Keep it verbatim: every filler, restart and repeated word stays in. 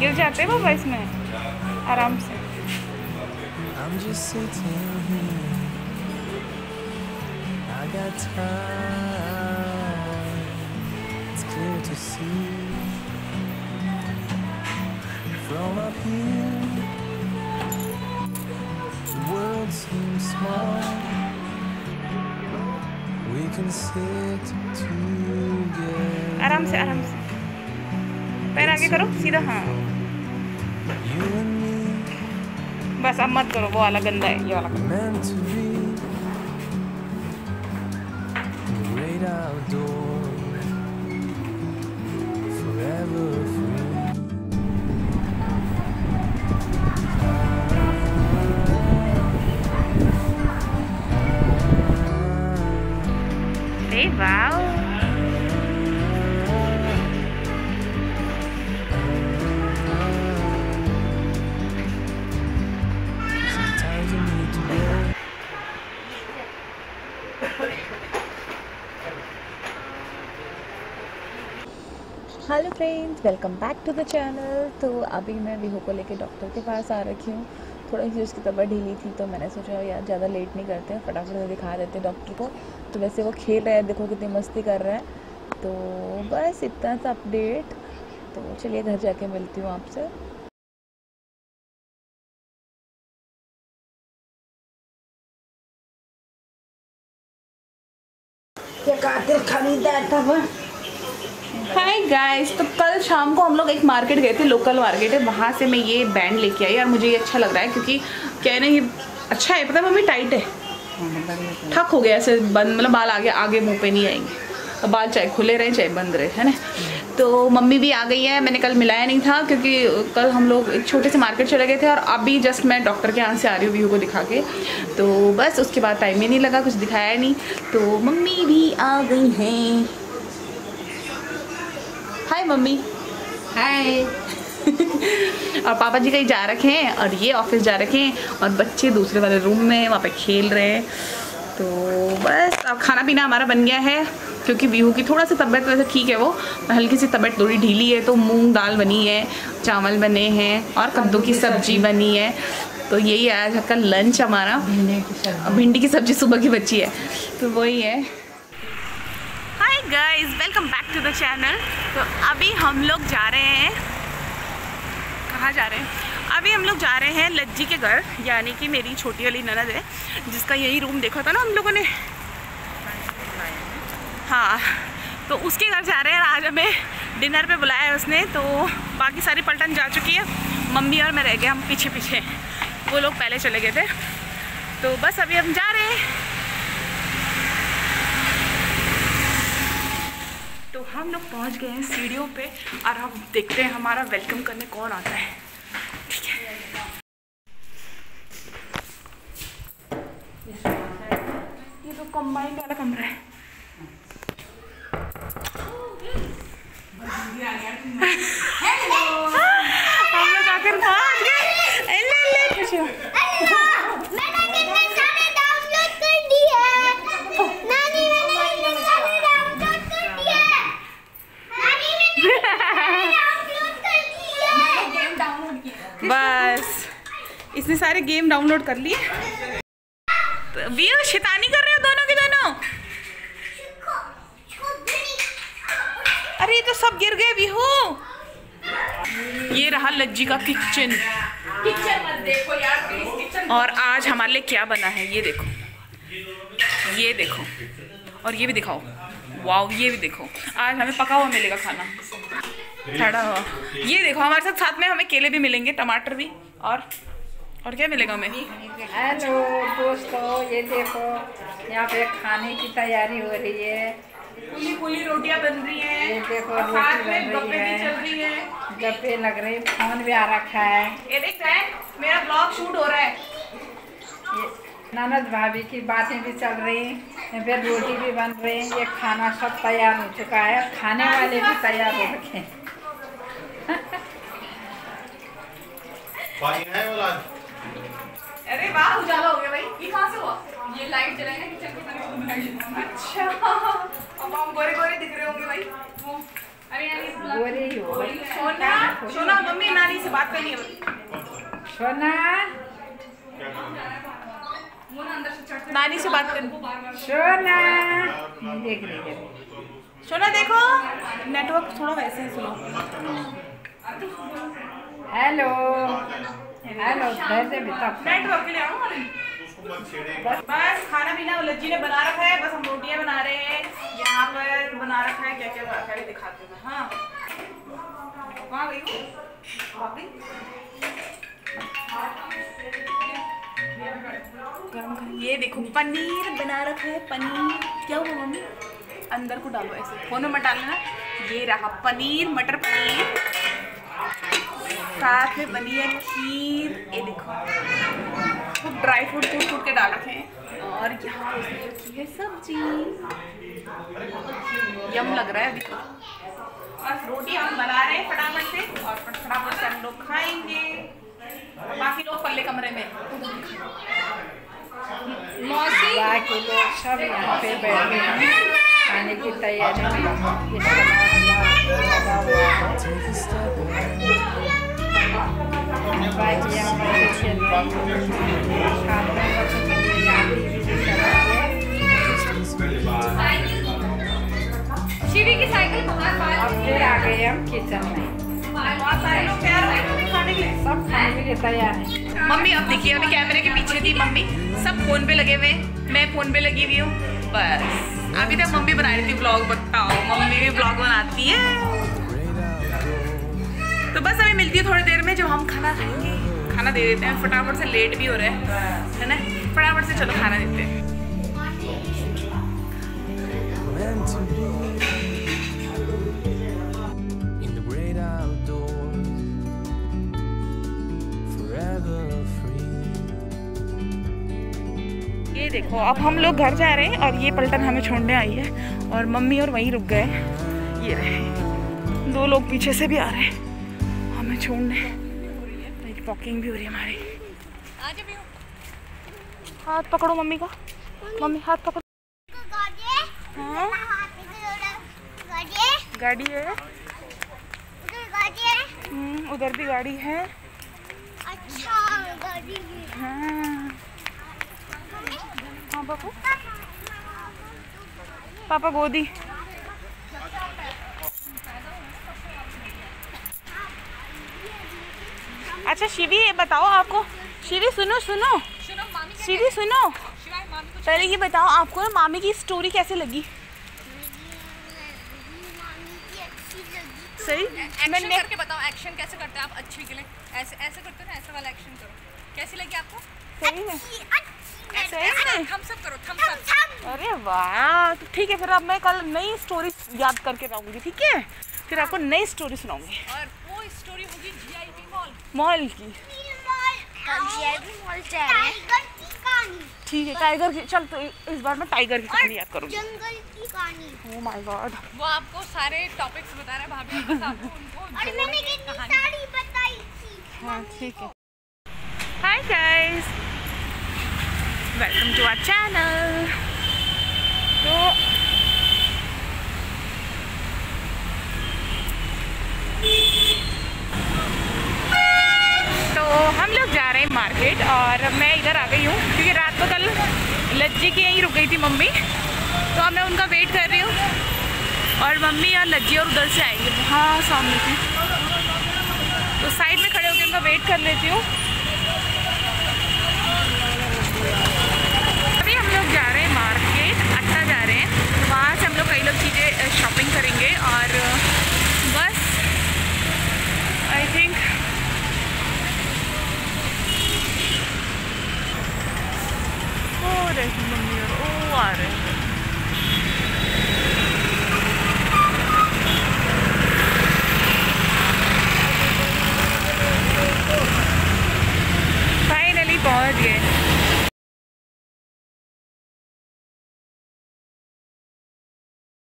गिर जाते बाबा इसमें आराम से। I'm just sitting here. I got time. It's clear to see from up here. The world seems small. We can sit together. आराम से आराम से पैर आगे करो सीधा। हाँ You and me. बस अब मत करो, वो वाला गंदा है, ये वाला करो। Meant to be the great outdoors, forever free. Hey, wow. Sometimes you need to go. Hello friends, welcome back to the channel. तो अभी मैं विहू को लेके डॉक्टर के पास आ रखी हूँ। थोड़ी सी उसकी तबीयत ढीली थी तो मैंने सोचा यार ज़्यादा लेट नहीं करते हैं, फटाफट से दिखा देते हैं डॉक्टर को। तो वैसे वो खेल रहा है, देखो कितनी मस्ती कर रहा है। तो बस इतना सा अपडेट। तो चलिए घर जाके मिलती हूँ आपसे। क्या कातिल खरीदा था वो? हाय गाइस, तो कल शाम को हम लोग एक मार्केट गए थे, लोकल मार्केट है, वहाँ से मैं ये बैंड लेके आई। और मुझे ये अच्छा लग रहा है क्योंकि क्या है ना, ये अच्छा है, पता है मम्मी, टाइट है, ठक हो गया ऐसे बंद, मतलब बाल आगे आगे मुंह पे नहीं आएंगे, तो बाल चाहे खुले रहे चाहे बंद रहे, है ना। तो मम्मी भी आ गई है, मैंने कल मिलाया नहीं था क्योंकि कल हम लोग एक छोटे से मार्केट चले गए थे और अभी जस्ट मैं डॉक्टर के यहाँ से आ रही हूँ व्यू को दिखा के। तो बस उसके बाद टाइम ही नहीं लगा, कुछ दिखाया नहीं। तो मम्मी भी आ गई हैं। Hi mummy. हाय। और पापा जी कहीं जा रखे हैं और ये ऑफिस जा रखे हैं और बच्चे दूसरे वाले रूम में वहाँ पे खेल रहे हैं। तो बस अब खाना पीना हमारा बन गया है क्योंकि व्यू की थोड़ा सा तबीयत वैसे ठीक है, वो हल्की सी तबीयत थोड़ी ढीली है। तो मूंग दाल बनी है, चावल बने हैं और कद्दू की सब्जी बनी है। तो यही आज का लंच हमारा। भिंडी की सब्जी सुबह की बची है, तो वही है। Hi guys, welcome back to the channel. तो अभी हम लोग जा रहे हैं, कहाँ जा रहे हैं? अभी हम लोग जा रहे हैं लज्जी के घर, यानी कि मेरी छोटी वाली ननद है जिसका यही रूम देखा था ना हम लोगों ने। हाँ, तो उसके घर जा रहे हैं। आज हमें डिनर पे बुलाया है उसने। तो बाकी सारी पलटन जा चुकी है, मम्मी और मैं रह गए, हम पीछे पीछे, वो लोग पहले चले गए थे। तो बस अभी हम जा रहे हैं। तो हम लोग पहुंच गए हैं सीढ़ियों पे और अब देखते हैं हमारा वेलकम करने कौन आता है। ठीक है, ये तो कंबाइंड वाला कमरा है। हम लोग आकर पहुंच गए। बस इसने सारे गेम डाउनलोड कर लिए। व्यू शैतानी कर रहे हो दोनों के दोनों। अरे ये तो सब गिर गए व्यू। ये रहा लज्जी का किचन। किचन मत देखो यार प्लीज, किचन। और आज हमारे लिए क्या बना है ये देखो, ये देखो, और ये भी दिखाओ। वाओ, ये भी देखो, आज हमें पका हुआ मिलेगा खाना, खड़ा हुआ। ये देखो, हमारे साथ साथ में हमें केले भी मिलेंगे, टमाटर भी, और और क्या मिलेगा हमें? हेलो दोस्तों, ये देखो यहाँ पे खाने की तैयारी हो रही है। फुली फुली रोटियां बन रही हैं। ये देखो और साथ रोटी में बन गप्पे रही भी चल है, रही है। गप्पे लग रहे, फोन भी आ रखा है। ये देख रहे हैं, मेरा ब्लॉग शूट हो रहा है। ये ननद भाभी की बातें भी चल रही हैं, फिर रोटी भी बन रही है। ये खाना सब तैयार हो चुका है, खाने वाले भी तैयार हो रखे हैं। अरे वाह, उजाला हो गया भाई। ये कहाँ से हुआ? ये लाइट जलाएंगे किचन की तरफ। अच्छा, अब हम गोरे गोरे दिख रहे होंगे भाई। वो अरे यार, गोरे ही हो सोना खोलो। सोना मम्मी नानी से बात करनी है। सोना नानी से बात करनी। सोना देख रही है। सोना देखो नेटवर्क थोड़ा वैसे ही सुनो। हेलो हेलो कैसे बिता नेटवर्क के लिए आओ। बस खाना पीना लज्जी ने बना रखा है, बस हम रोटियां बना रहे हैं। यहाँ पर बना रखा है क्या क्या पहले दिखाते हैं। हाँ वहाँ गई हूँ। ये देखो पनीर बना रखा है। पनीर क्या हुआ मम्मी? अंदर को डालो ऐसे, फोन में मत डालना। ये रहा पनीर, मटर पनीर, साथ में बनी है खीर। ये देखो खूब ड्राई फ्रूट कूट कूट के डाल रखे हैं। और यहाँ उसमें रखी है सब्जी। यम लग रहा है अभी तो। और रोटी हम बना रहे हैं फटाफट से, और फटाफट से हम लोग खाएंगे। बाकी लोग पल्ले कमरे में। मौसी बाकी लोग सब यहाँ पे बैठे हैं खाने की तैयारी में। इसके बाद लगा हुआ है Take a step back. बाकी यहाँ पर चल रही है खाने का कुछ यहाँ भी चल रहा है। शिवी की साइकिल बाहर बाहर अब फिर आ गए हम किचन में। बहुत सारे लोग तैयार हो गए खाने के लिए। सब खाने के लिए तैयार है। मम्मी अब देखिए, अभी कैमरे के पीछे थी मम्मी, सब फोन पे लगे हुए, मैं फोन पे लगी हुई हूँ। बस अभी तक मम्मी बना रही थी व्लॉग। बताओ मम्मी भी व्लॉग बनाती है। तो बस अभी मिलती है थोड़ी देर में जब हम खाना खाएंगे। खाना दे देते हैं फटाफट से, लेट भी हो रहा है है ना। फटाफट से चलो खाना देते हैं। Meant to be in the great outdoors, forever free. ये देखो अब हम लोग घर जा रहे हैं और ये पलटन हमें छोड़ने आई है और मम्मी और वहीं रुक गए। ये रहे दो लोग पीछे से भी आ रहे हैं हमें छोड़ने। वॉकिंग भी हो रही है हमारी। हाथ पकड़ो मम्मी का। मम्मी हाथ पकड़ो। हाँ गाड़ी है। हम्म, उधर भी गाड़ी है। अच्छा गाड़ी है। हाँ हाँ बाबू पापा गोदी। अच्छा शिवी ये बताओ आपको, शिवी सुनो सुनो शिवी सुनो, पहले ये बताओ आपको ना मामी की स्टोरी कैसे लगी? सही एक्शन करके बताओ, एक्शन कैसे करते हैं आप अच्छी के लिए? ऐसे ऐसे करते हो ना, ऐसे वाला एक्शन करो। कैसी लगी आपको? सही में ऐसे सही में? थम्स अप करो, थम्स अप। अरे वाह, तो ठीक है फिर अब मैं कल नई स्टोरी याद करके लाऊंगी। ठीक है फिर आपको नई स्टोरी सुनाऊंगी और वो स्टोरी होगी जीआईबी मॉल मॉल की। ठीक है टाइगर की। चल तो इस बार मैं टाइगर की कहानी याद करूंगी। जंगल की कहानी। Oh my God. वो आपको सारे टॉपिक्स बता रहा है भाभी, बस आपको उनको और जोड़ने मैंने की कितनी कहानी। सारी बताई थी। हाँ ठीक है। Hi guys, welcome to our channel. तो तो हम लोग जा रहे हैं मार्केट और मैं इधर आ गई हूँ क्योंकि रात को कल लज्जी की यहीं रुक गई थी मम्मी, तो अब मैं उनका वेट कर रही हूँ। और मम्मी और लज्जी और उधर से आएंगे हाँ सामने से, तो साइड में खड़े होकर उनका वेट कर लेती हूँ। अभी हम लोग जा रहे हैं मार्केट, अच्छा जा रहे हैं, वहाँ से हम लोग कई लोग चीज़ें शॉपिंग करेंगे और